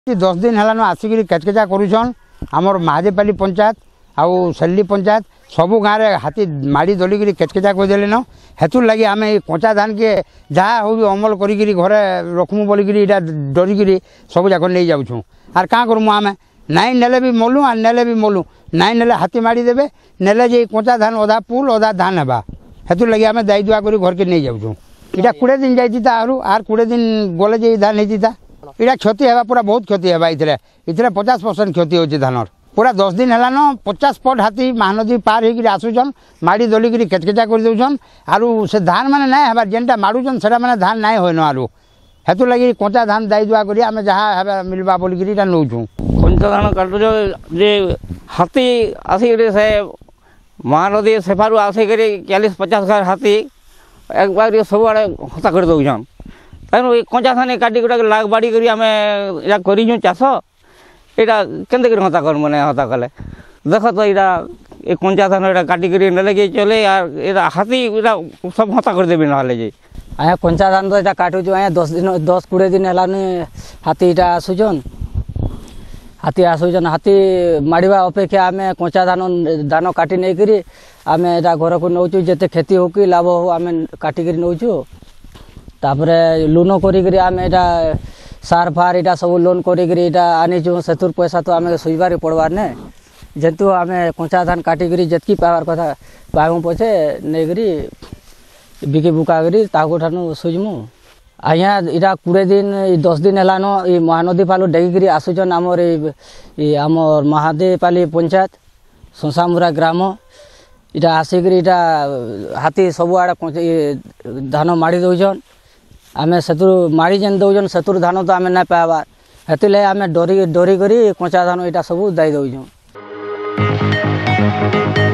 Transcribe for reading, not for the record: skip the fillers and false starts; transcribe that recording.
10 दिन है आसिक केचकेचा करुछन आमर महादेवपाली पंचायत आउ सेल्ली पंचायत सबू गाँव में हाथी माड़ी दलिक केचकेचा करदेन हेतुर लगे आम कंचा धान के जहाँ हो अमल कर घरे रखमु बोलिक डरिकी सब जाक नहीं जाऊँ आर क्या करमु आम नाई नेले भी मलु आर नेले भी मलु नाई नेले हाथी माड़ी देवे नेले जे कंचा धान अधा पुल अधा धान हेबा हेतुर लगे आम दाई दुआ कर घर के नहीं जाऊँ इटा 20 दिन जाता आर 20 दिन गले जे धान होता इटा क्षति है पूरा बहुत क्षति है इतने 50% क्षति होची धानर पूरा 10 दिन है 50 फट हाथी महानदी पार होकर आसुचन माड़ी दलिक केचकेचा कर दौन आरु से धान मैंने ना हबार जेनटा मारुचन से मैंने धान ना होन आरु हेतु लगे कंचा धान दाई दुआ करी आम जहाँ मिलवा बोलिक नौचु कंचा धान काटु जे हाथी आसिक से महानदी सेफारू आसिक 40-50 घर हाथी एक बार सब आड़े हता कर दौन तेणु कंचा धान काटी गुटा लाग बाड़ी कर करूँ चाष यहाँ के हता कर मैंने हता कले देख तो यहाँ कंचा धान यहाँ काटिक ने चले यार हाथी सब हता कर देवी ना जे आया कंचा धान तो यहाँ काटुचु आया 10-20 दिन है हाथी यहाँ आसुचन हाथी माड़वा अपेक्षा आम कंचा धान काटी नहीं करी आम यहाँ घर को नौचु जिते क्षति हो कि लाभ हो आम काटिक नौचु तापरे लोन करी आम यहाँ सार फार यहाँ सब लोन करी आनीचु से पैसा तो आम सुझबार पड़वार ने जेतु आम कंचा धान काटिक जितकी पाइबार कथा पाइबू पछे नहीं बिकी बुका कर सुझमु आज्ञा इटा 20 दिन 10 दिन है महानदी पालू डेगी आसुचन आमर आमर महादेवपाली पंचायत संसामुरा ग्राम इटा आसिक हाथी सब आड़े धान माड़ी दौन आम से माड़ी जेन दौन से धान तो आम ना पाइबार हेतु आम डरी कर कंचा धान यहाँ सब दाई दौन।